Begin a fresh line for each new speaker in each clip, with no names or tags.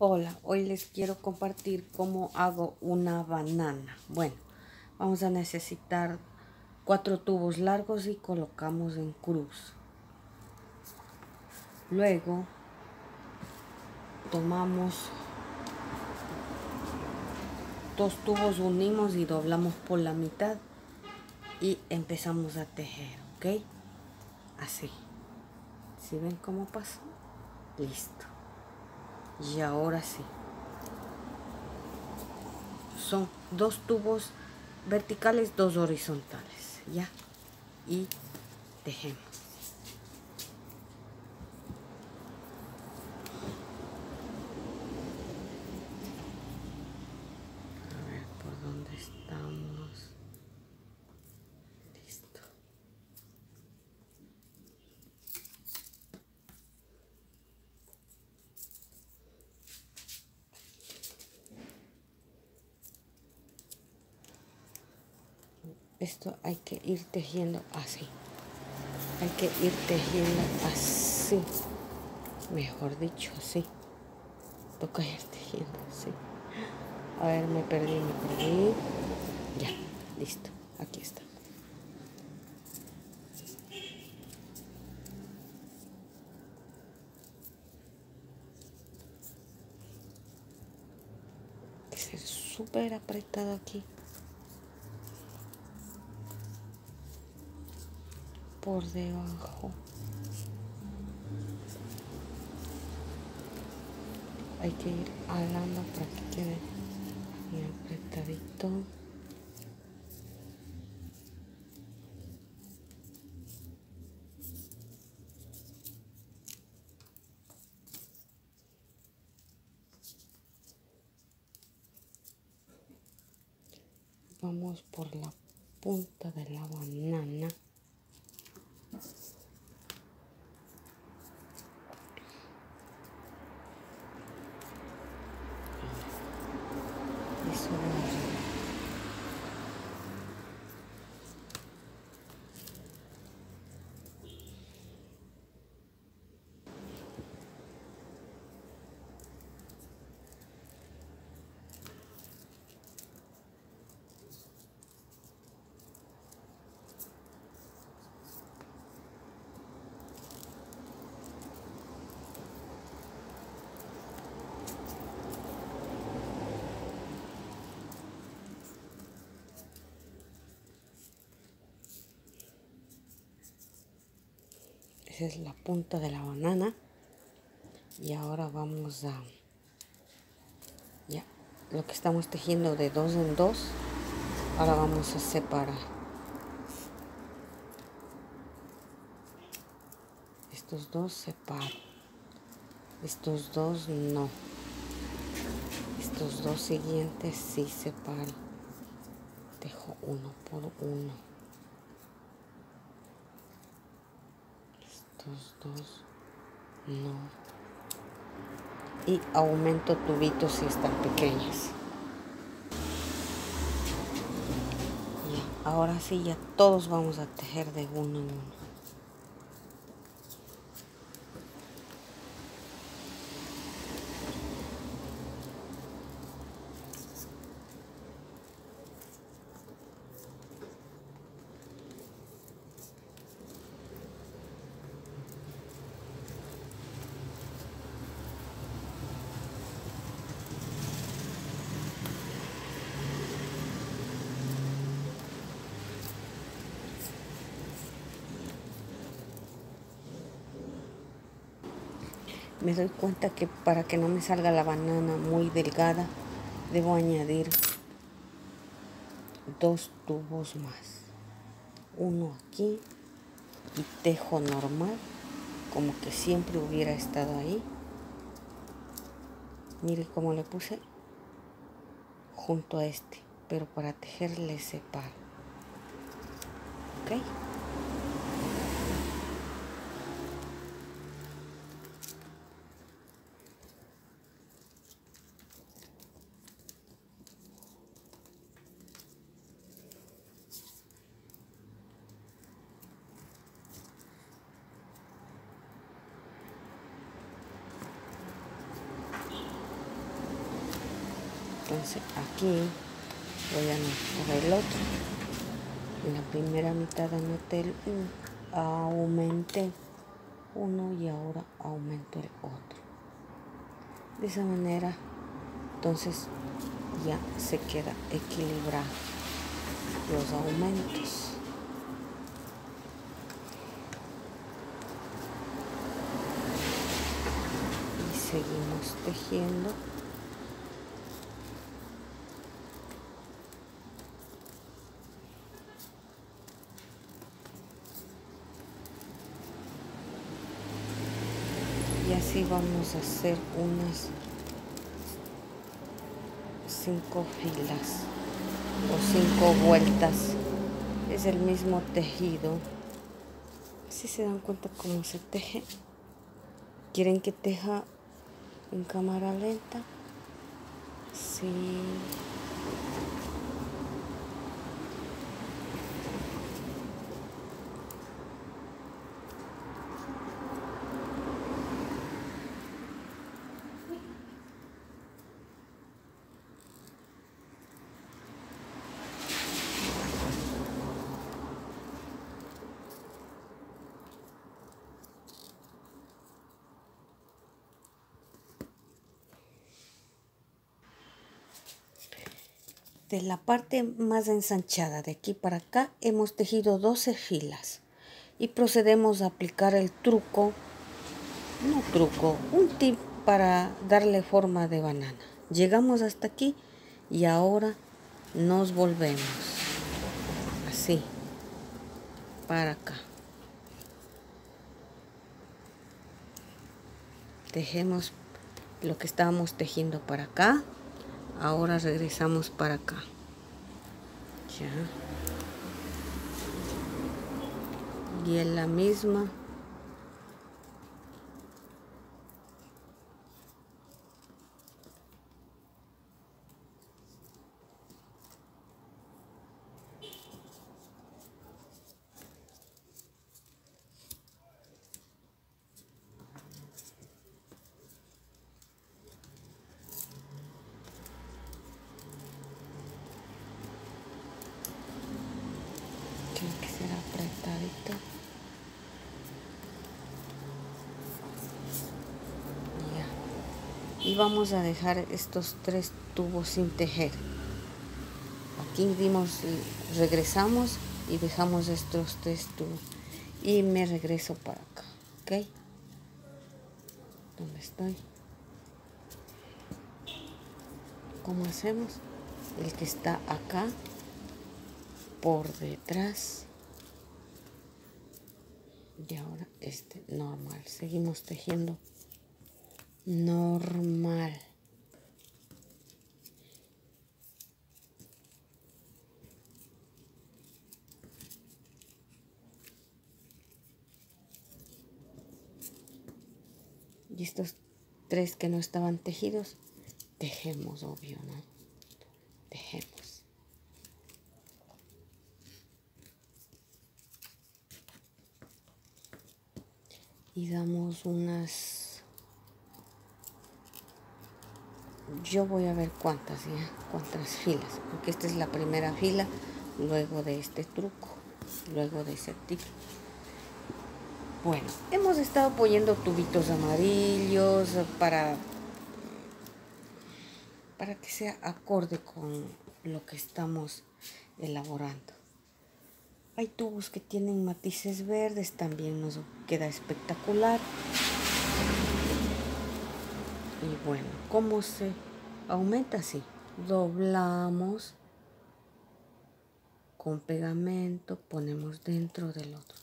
Hola, hoy les quiero compartir cómo hago una banana. Bueno, vamos a necesitar 4 tubos largos y colocamos en cruz. Luego tomamos 2 tubos, unimos y doblamos por la mitad y empezamos a tejer, ¿ok? Así. ¿Sí ven cómo pasó? Listo. Y ahora sí. Son 2 tubos verticales, 2 horizontales, ¿ya? Y tejemos. A ver por dónde estamos. Listo. Esto hay que ir tejiendo así. Hay que ir tejiendo así. Mejor dicho, así. Toca ir tejiendo así. A ver, me perdí. Ya, listo. Aquí está. Hay que ser súper apretado aquí. Por debajo. Hay que ir alando para que quede bien apretadito. Vamos por la punta de la banana. Y subimos. Esa es la punta de la banana. Y ahora vamos a... Ya, lo que estamos tejiendo de 2 en 2. Ahora vamos a separar. Estos dos separo. Estos dos no. Estos dos siguientes sí separo. Dejo uno por uno. Estos dos no. Y aumento tubitos si están pequeños. Ya, ahora sí ya todos vamos a tejer de uno en uno. Me doy cuenta que para que no me salga la banana muy delgada, debo añadir 2 tubos más. Uno aquí y tejo normal, como que siempre hubiera estado ahí. Mire cómo le puse junto a este, pero para tejer le separo. ¿Ok? Entonces aquí voy a anotar el otro. En la primera mitad anoté el 1, aumenté 1 y ahora aumento el otro. De esa manera, entonces ya se queda equilibrado los aumentos. Y seguimos tejiendo. Y así vamos a hacer unas 5 filas o 5 vueltas. Es el mismo tejido. Si se dan cuenta cómo se teje. ¿Quieren que teja en cámara lenta? Sí. De la parte más ensanchada de aquí para acá hemos tejido 12 filas y procedemos a aplicar el truco, no truco, un tip para darle forma de banana. Llegamos hasta aquí y ahora nos volvemos así para acá. Tejemos lo que estábamos tejiendo para acá. Ahora regresamos para acá. Ya. Y en la misma. Tiene que ser apretadito. Ya. Y vamos a dejar estos 3 tubos sin tejer. Aquí regresamos y dejamos estos 3 tubos. Y me regreso para acá. ¿Ok? ¿Dónde estoy? ¿Cómo hacemos? El que está acá por detrás. Y ahora este normal. Seguimos tejiendo normal. Y estos 3 que no estaban tejidos, tejemos, obvio, ¿no? Tejemos. Y damos unas... Yo voy a ver cuántas filas, porque esta es la primera fila, luego de este truco, luego de ese tip. Bueno, hemos estado poniendo tubitos amarillos para que sea acorde con lo que estamos elaborando. Hay tubos que tienen matices verdes, también nos queda espectacular. Y bueno, ¿cómo se aumenta? Así, doblamos con pegamento, ponemos dentro del otro.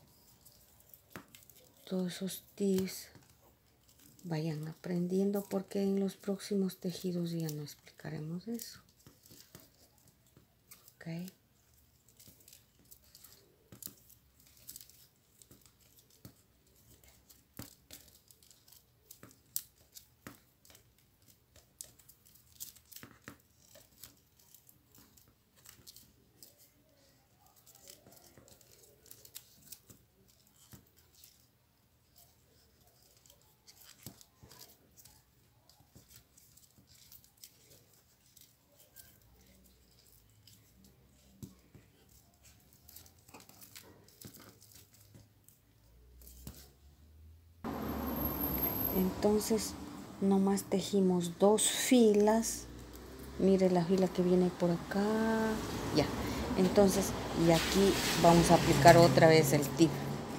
Todos esos tips vayan aprendiendo, porque en los próximos tejidos ya no explicaremos eso. ¿Ok? Entonces nomás tejimos 2 filas. Mire la fila que viene por acá. Ya. Entonces, y aquí vamos a aplicar otra vez el tip.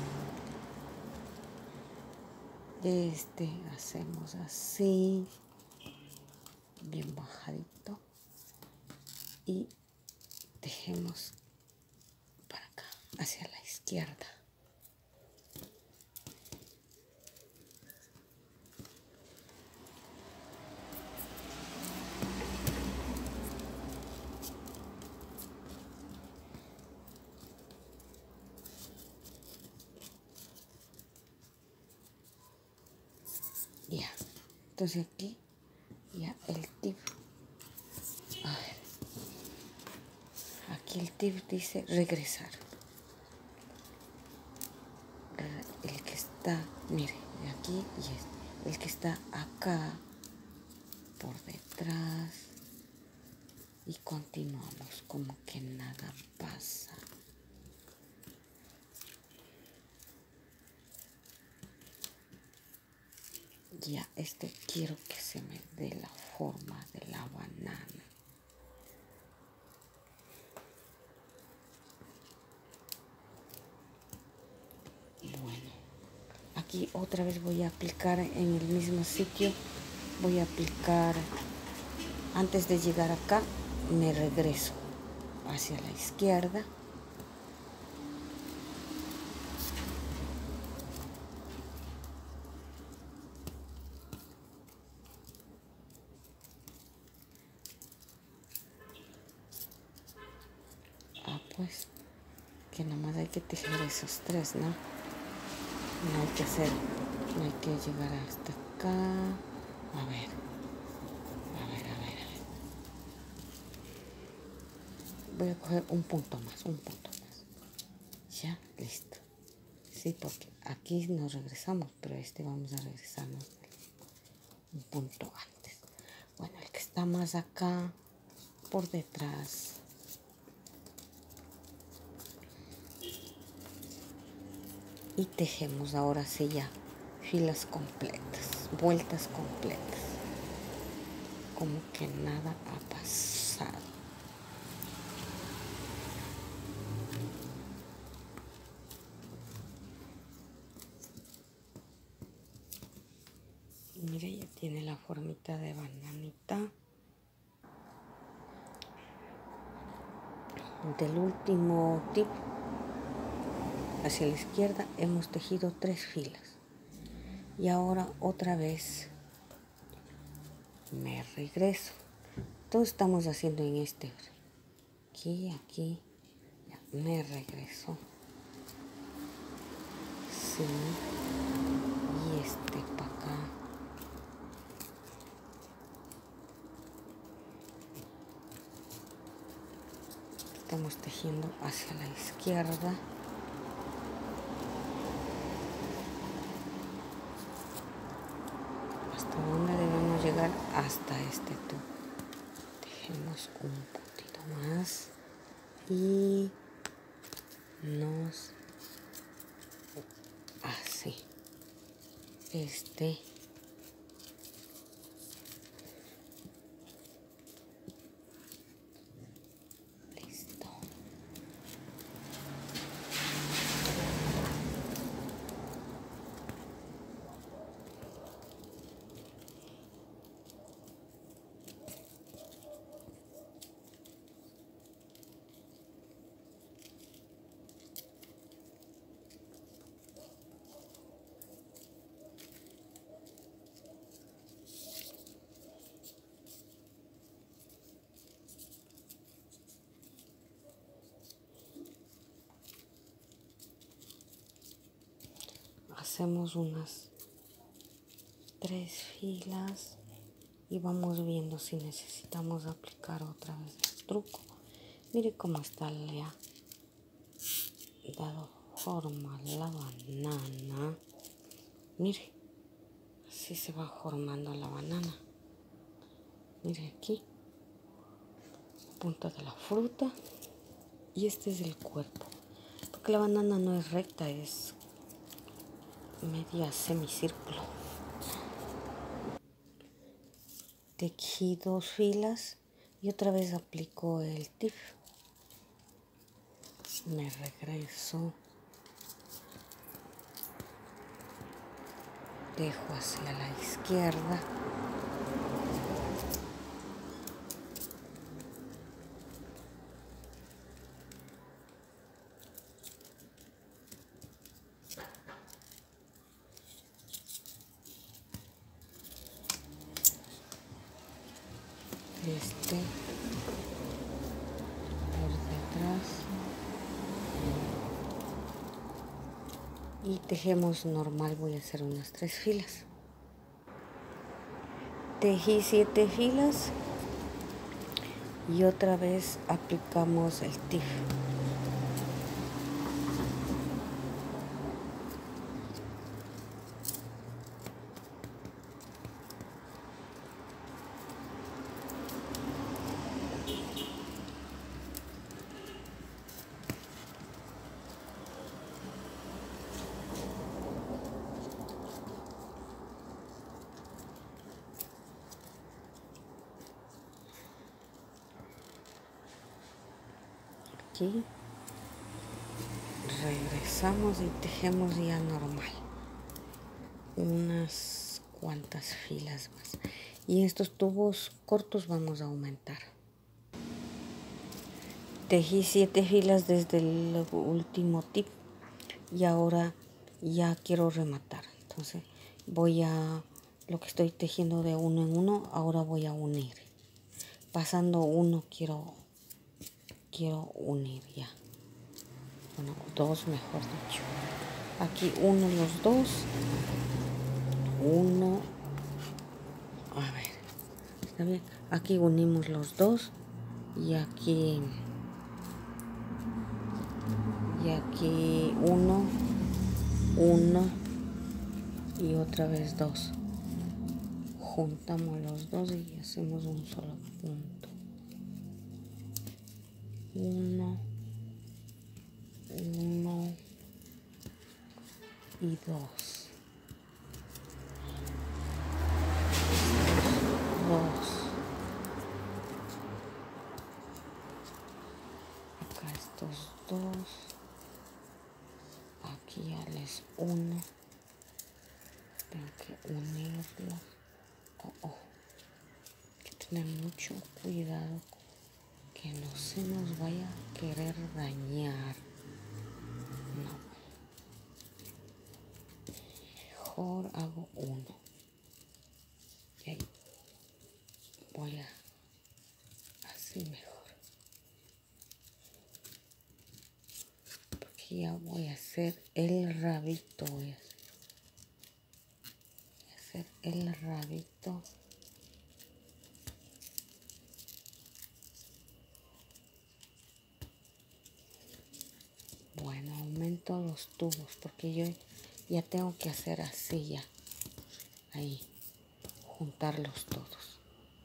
Hacemos así, bien bajadito, y tejemos para acá, hacia la izquierda. Ya, entonces aquí ya el tip. A ver, aquí el tip dice regresar. El que está, mire, aquí y este, el que está acá por detrás, y continuamos como que nada pasa. Ya, quiero que se me dé la forma de la banana. Bueno, aquí otra vez voy a aplicar en el mismo sitio. Voy a aplicar, antes de llegar acá, me regreso hacia la izquierda. Pues que nomás hay que tejer esos 3, ¿no? No hay que hacer, no hay que llegar hasta acá. A ver. Voy a coger un punto más. Ya, listo. Sí, porque aquí nos regresamos, pero vamos a regresarnos un punto antes. Bueno, el que está más acá, por detrás. Y tejemos ahora sí ya filas completas, vueltas completas, como que nada ha pasado. Y mire, ya tiene la formita de bananita. Del último tip hacia la izquierda hemos tejido 3 filas. Y ahora otra vez me regreso. Todo estamos haciendo en aquí, ya, me regreso. Sí, y para acá. Estamos tejiendo hacia la izquierda. ¿Hasta dónde debemos llegar? Hasta este tubo. Tejemos un poquito más y nos así. Listo. Hacemos unas 3 filas y vamos viendo si necesitamos aplicar otra vez el truco. Mire cómo está, le ha dado forma la banana. Mire, así se va formando la banana. Mire aquí, punta de la fruta, y este es el cuerpo, porque la banana no es recta, es media semicírculo. tejí 2 filas y otra vez aplico el tip. Me regreso, dejo hacia la izquierda, por detrás y tejemos normal. Voy a hacer unas 3 filas. Tejí 7 filas y otra vez aplicamos el tip. Aquí regresamos y tejemos ya normal unas cuantas filas más, y estos tubos cortos vamos a aumentar. Tejí 7 filas desde el último tip y ahora ya quiero rematar, entonces voy a lo que estoy tejiendo de uno en uno, ahora voy a unir, pasando uno quiero unir ya. Bueno, 2 mejor dicho. Aquí uno los 2. 1. A ver, está bien. Aquí unimos los 2. Y aquí 1. 1. Y otra vez 2. Juntamos los 2 y hacemos un solo punto. 1. 1 y 2. 2. Acá estos 2. Aquí ya les 1. Tengo que unirlo. Hay que tener mucho cuidado que no se nos vaya a querer dañar. No. Mejor hago 1. Y ahí voy a así mejor. Porque ya voy a hacer el rabito. Voy a hacer el rabito. Bueno, aumento los tubos porque yo ya tengo que hacer así ya. Ahí, juntarlos todos.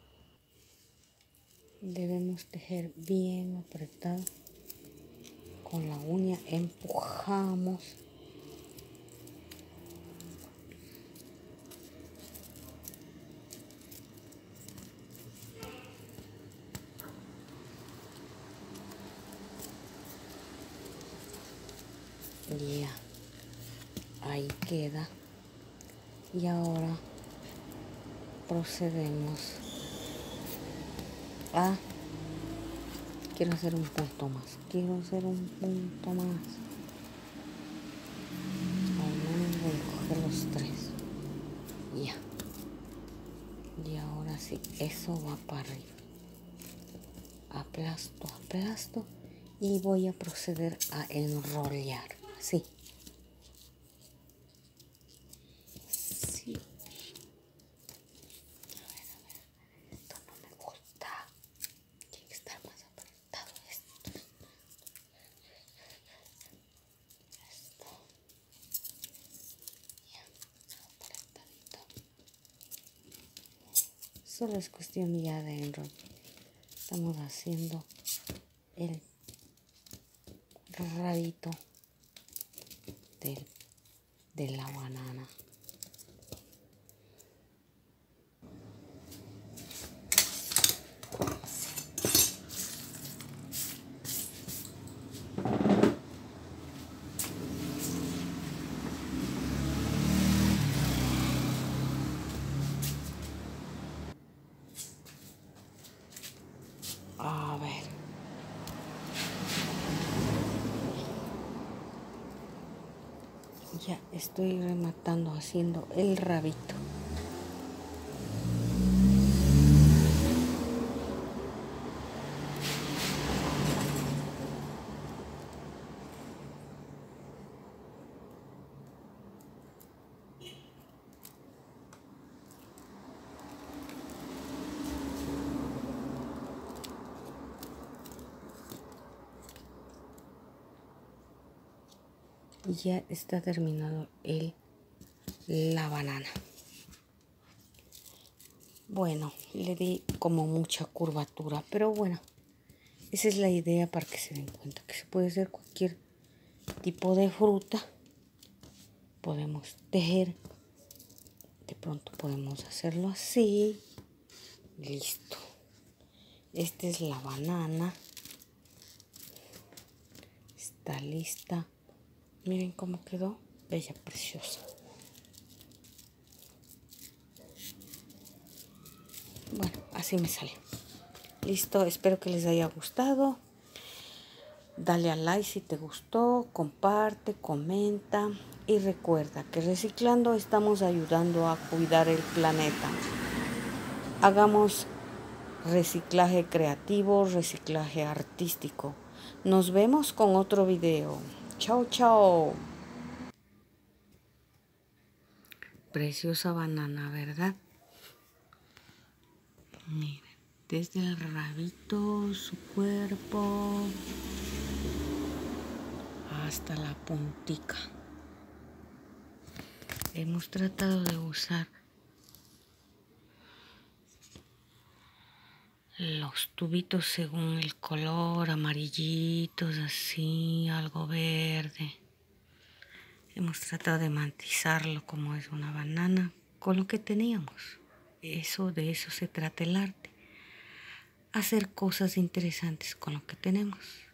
Debemos tejer bien apretado. Con la uña empujamos. Ya, ahí queda. Y ahora procedemos a... Quiero hacer un punto más. Al menos voy a coger los 3. Ya. Y ahora sí, eso va para arriba. Aplasto. Y voy a proceder a enrollar. Así. Sí. A ver. Esto no me gusta. Tiene que estar más apretado esto. Ya, apretadito. Solo es cuestión ya de enrollar. Estamos haciendo el rabito de la banana. Ya estoy rematando haciendo el rabito. Y ya está terminado la banana. Bueno, le di como mucha curvatura, pero bueno, esa es la idea para que se den cuenta que se puede hacer cualquier tipo de fruta. Podemos tejer, de pronto podemos hacerlo así. Listo. Esta es la banana. Está lista. Miren cómo quedó. Bella, preciosa. Bueno, así me sale. Listo, espero que les haya gustado. Dale a like si te gustó, comparte, comenta y recuerda que reciclando estamos ayudando a cuidar el planeta. Hagamos reciclaje creativo, reciclaje artístico. Nos vemos con otro video. Chao, chao. Preciosa banana, ¿verdad? Miren, desde el rabito, su cuerpo, hasta la puntica. Hemos tratado de usar los tubitos según el color, amarillitos, así, algo verde. Hemos tratado de matizarlo como es una banana con lo que teníamos. De eso se trata el arte. Hacer cosas interesantes con lo que tenemos.